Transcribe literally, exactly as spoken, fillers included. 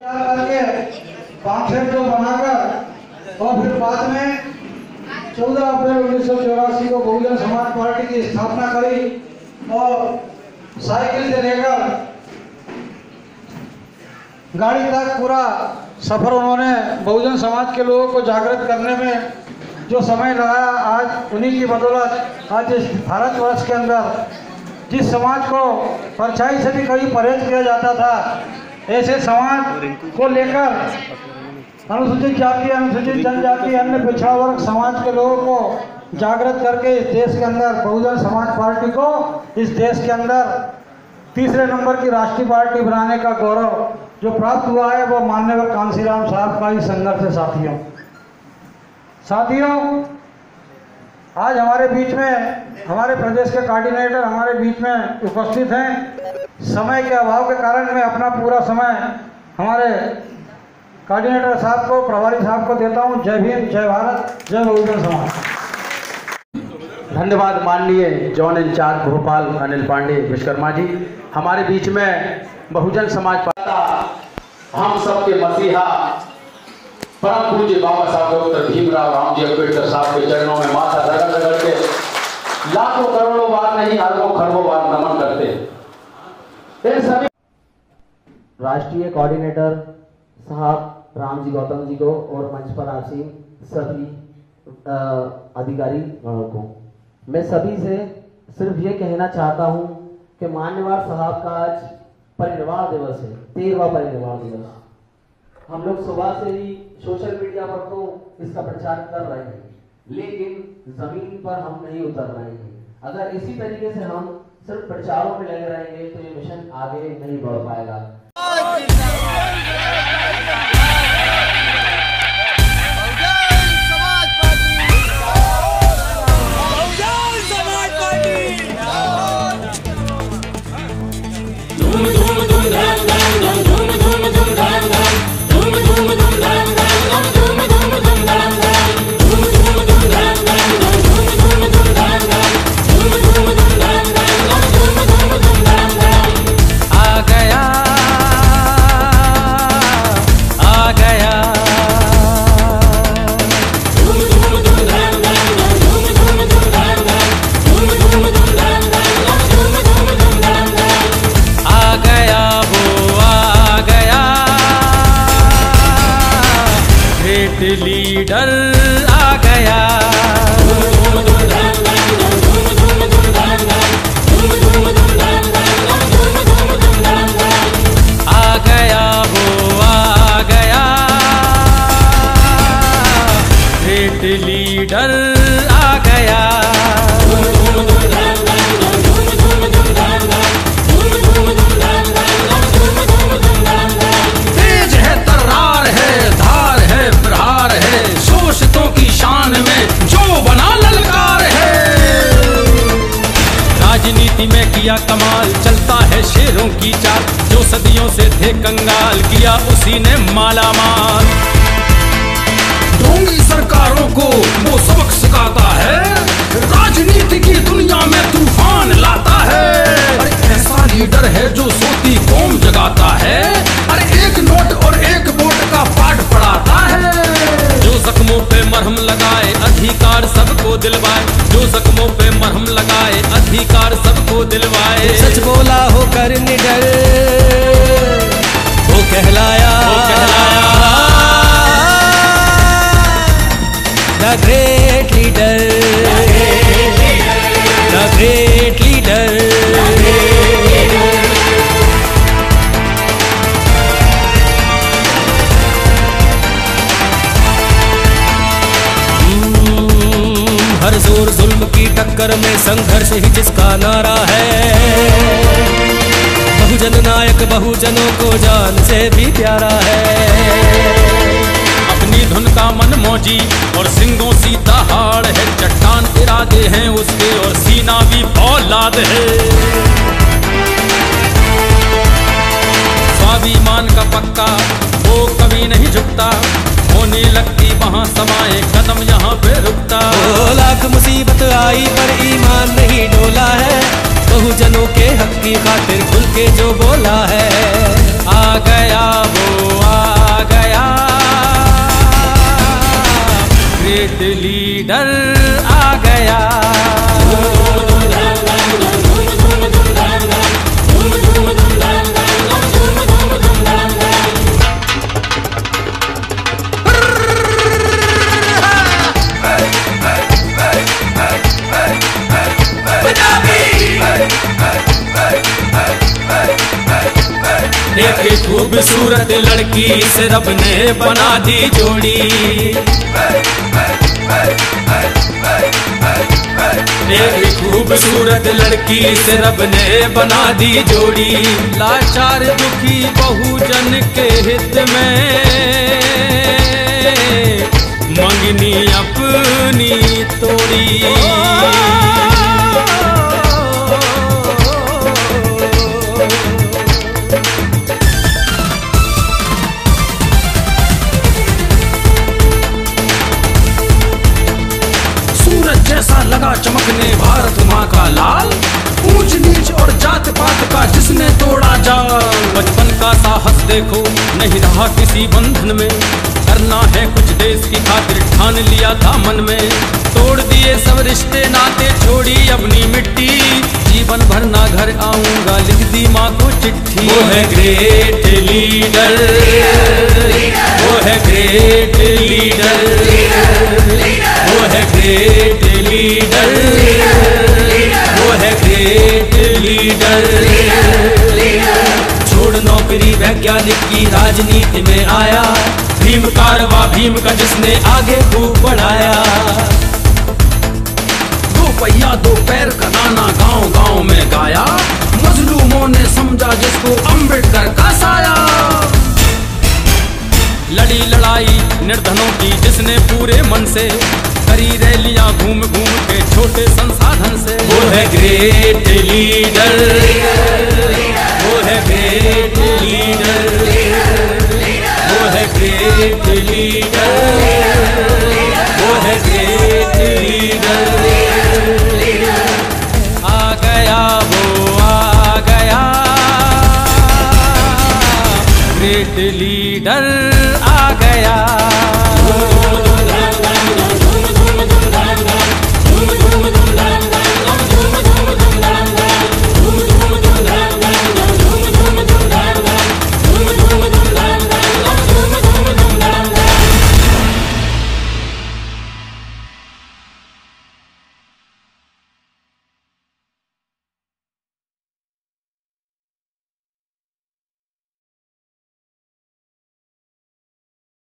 पांच जो बनाकर और फिर बाद में चौदह अप्रैल उन्नीस सौ चौरासी को बहुजन समाज पार्टी की स्थापना करी और साइकिल से लेकर गाड़ी तक पूरा सफर उन्होंने बहुजन समाज के लोगों को जागृत करने में जो समय लगाया, आज उन्हीं की बदौलत आज इस भारतवर्ष के अंदर जिस समाज को परछाई से भी कहीं परहेज किया जाता था, ऐसे समाज को लेकर अनुसूचित जाति, अनुसूचित जनजाति, अन्य पिछड़ा वर्ग समाज के लोगों को जागृत करके इस देश के अंदर बहुजन समाज पार्टी को इस देश के अंदर तीसरे नंबर की राष्ट्रीय पार्टी बनाने का गौरव जो प्राप्त हुआ है, वो माननीय कांसीराम साहब का ही संघर्ष है। साथियों साथियों आज हमारे बीच में हमारे प्रदेश के कोऑर्डिनेटर हमारे बीच में उपस्थित हैं। समय के अभाव के कारण मैं अपना पूरा समय हमारे कोऑर्डिनेटर साहब को, प्रभारी साहब को देता हूं। जय भीम, जय भारत, जय बहुजन समाज। धन्यवाद माननीय जोन इंचार्ज भोपाल अनिल पांडे विश्वकर्मा जी। हमारे बीच में बहुजन समाज पार्टी हम सबके मसीहा परम पूज्य बाबा साहब डॉक्टर भीमराव रामजी अम्बेडकर साहब के चरणों में माथा रगड़ रगड़ के लाखों करोड़ों बार नहीं अरबों खरबों बार नमन करते हैं। सभी राष्ट्रीय कोऑर्डिनेटर साहब रामजी गौतम जी को और मंच पर आसीन सभी अधिकारी गणों को मैं सभी से सिर्फ ये कहना चाहता हूँ कि मान्यवर साहब का आज परिनिर्वाण दिवस है, तेरहवां परिनिर्वाण दिवस। हम लोग सुबह से ही सोशल मीडिया पर तो इसका प्रचार कर रहे हैं, लेकिन जमीन पर हम नहीं उतर रहे हैं। अगर इसी तरीके से हम सिर्फ प्रचारों में लगे रहेंगे तो ये मिशन आगे नहीं बढ़ पाएगा। लीडर आ गया, आ गया वो आ गया, ग्रेट लीडर आ गया। तेज है, तर्रार है, धार है, प्रहार है, शोषितों की शान में जो बना ललकार है। राजनीति में किया कमाल, चलता है शेरों की चाल, जो सदियों से थे कंगाल किया उसी ने मालामाल। ढोंगी सरकारों को वो सबक सिखाता है, राजनीति की दुनिया में तूफान लाता है। अरे ऐसा लीडर है जो सोती कौम जगाता है, अरे एक नोट और एक वोट का पाठ पढ़ाता है। जो जख्मों पे मरहम लगाए अधिकार सबको दिलवाए, जो जख्मों पे मरहम लगाए अधिकार सबको दिलवाए। सच बोला होकर निडर वो कहलाया, वो कहलाया the great leader, the great leader. हर जोर जुल्म की टक्कर में संघर्ष ही जिसका नारा है, बहुजन नायक बहुजनों को जान से भी प्यारा है। अपनी धुन का मन मौजी और सिंगों सी दहाड़ है, चट्टान इरादे हैं उसके और सीना भी औलाद है। स्वाभिमान का पक्का वो कभी नहीं झुकता, होने लगती वहाँ समाए कदम यहाँ पे रुकता। ओ लाख मुसीबत आई पर ईमान नहीं डोला है, बहुजनों के हक की खातिर खुल के जो बोला है। आ गया वो आ लीडर आ गया। एक खूबसूरत लड़की से रब ने बना दी जोड़ी, एक खूबसूरत लड़की से रब ने बना दी जोड़ी। लाचार दुखी बहुजन के हित में मंगनी अपनी तोड़ी। जैसा लगा चमकने भारत माँ का लाल, ऊंच नीच और जात पात का जिसने तोड़ा जाल। बचपन का साहस देखो नहीं रहा किसी बंधन में, करना है कुछ देश की खातिर ठान लिया था मन में। तोड़ दिए सब रिश्ते नाते छोड़ी अपनी मिट्टी, जीवन भर ना घर आऊंगा लिख दी माँ को चिट्ठी। वो है ग्रेट लीडर, वो है ग्रेट लीडर, वो है ग्रेट लीडर, वो है ग्रेट लीडर। छोड़ नौकरी वैज्ञानिक की राजनीति में आया, भीम कारवा भीम का जिसने आगे खूब बढ़ाया। दो पहिया दो पैर का गाना गांव गांव में गाया, मजलूमों ने समझा जिसको अम्बेडकर का साया। लड़ी लड़ाई निर्धनों की जिसने पूरे मन से, करी रैलियां घूम घूम के छोटे संसाधन से। वो है ग्रेट लीडर, वो है ग्रेट लीडर, वो है ग्रेट लीडर, वो है ग्रेट लीडर। आ गया वो आ गया, ग्रेट लीडर आ गया।